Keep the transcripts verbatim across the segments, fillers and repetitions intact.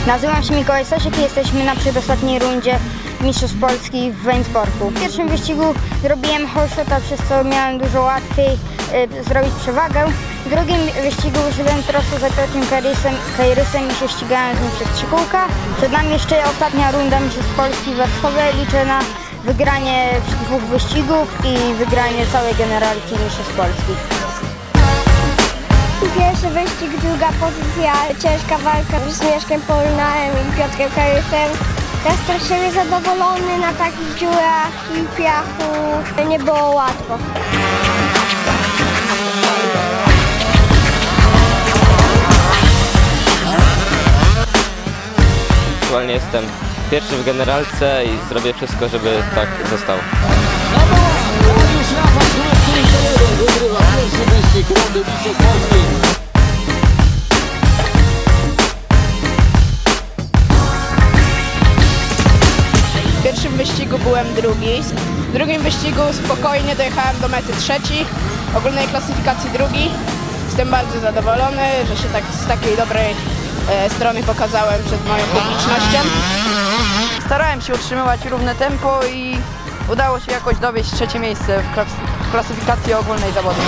Nazywam się Mikołaj Stasiek i jesteśmy na przedostatniej rundzie Mistrzostw Polski w Wejnsborku. W pierwszym wyścigu zrobiłem holeshota, przez co miałem dużo łatwiej y, zrobić przewagę. W drugim wyścigu wyszedłem prosto za Piotrem Kajrysem i się ścigałem z nim przez trzy kółka. Przed nami jeszcze ostatnia runda Mistrzostw Polski w Warszawie. Liczę na wygranie dwóch wyścigów i wygranie całej generalki Mistrzostw Polski. Pierwszy wyścig, druga pozycja, ciężka walka z Mieszkiem Polnarem i Piotrem Kajrysem. Jestem z siebie zadowolony, na takich dziurach i piachu nie było łatwo. Aktualnie jestem pierwszy w generalce i zrobię wszystko, żeby tak zostało. W pierwszym wyścigu byłem drugi, w drugim wyścigu spokojnie dojechałem do mety trzeci, ogólnej klasyfikacji drugi. Jestem bardzo zadowolony, że się tak z takiej dobrej e, strony pokazałem przed moją publicznością. Starałem się utrzymywać równe tempo i udało się jakoś dowieść trzecie miejsce w, klas w klasyfikacji ogólnej zawodów.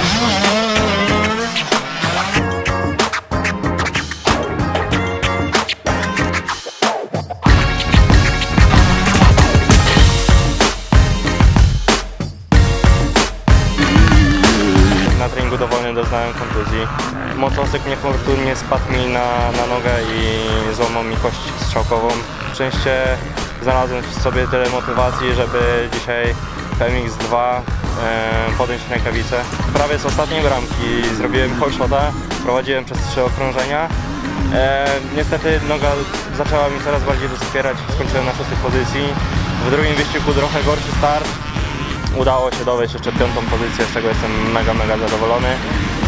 Na treningu dowolnym doznałem kontuzji. Motocykl niefortunnie spadł mi na, na nogę i złamał mi kość strzałkową. Szczęście znalazłem w sobie tyle motywacji, żeby dzisiaj w M X dwa e, podjąć rękawice. Prawie z ostatniej bramki zrobiłem holeshota, prowadziłem przez trzy okrążenia. E, niestety noga zaczęła mi coraz bardziej doskwierać, skończyłem na szóstej pozycji. W drugim wyścigu trochę gorszy start. Udało się dowieść jeszcze piątą pozycję, z czego jestem mega, mega zadowolony.